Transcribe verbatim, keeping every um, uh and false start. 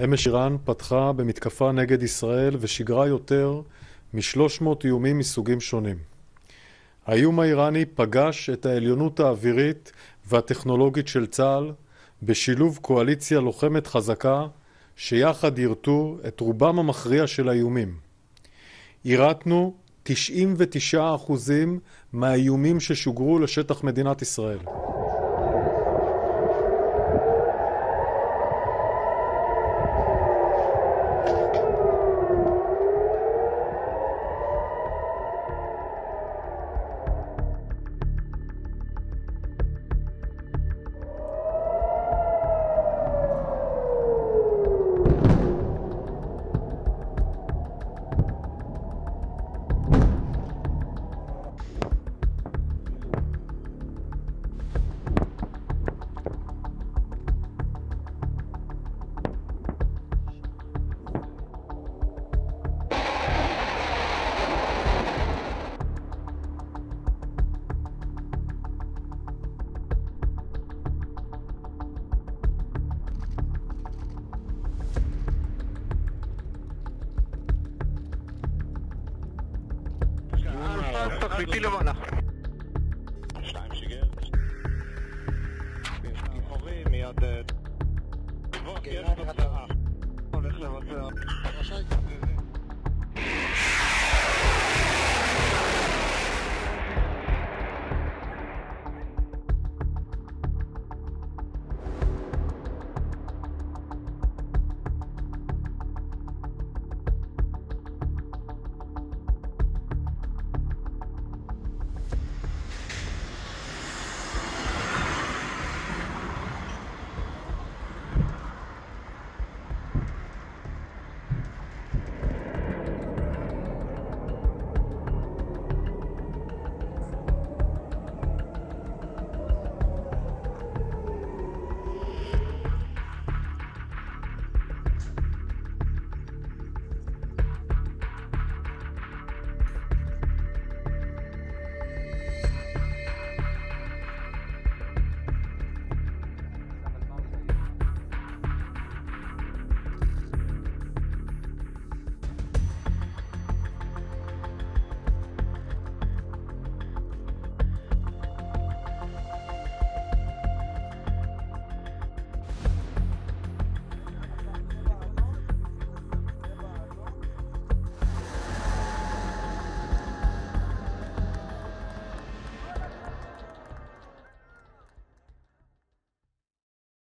אמש איראן פתחה במתקפה נגד ישראל ושיגרה יותר מ-שלוש מאות איומים מסוגים שונים. האיום האיראני פגש את העליונות האווירית והטכנולוגית של צה"ל בשילוב קואליציה לוחמת חזקה שיחד ירתו את רובם המכריע של האיומים. ירתנו תשעים ותשעה אחוזים מהאיומים ששוגרו לשטח מדינת ישראל. תחליטי למעלה. שתיים שיגר. בשני אחורי, מיד... דיווח, יש תוצאה. הולך לבצע.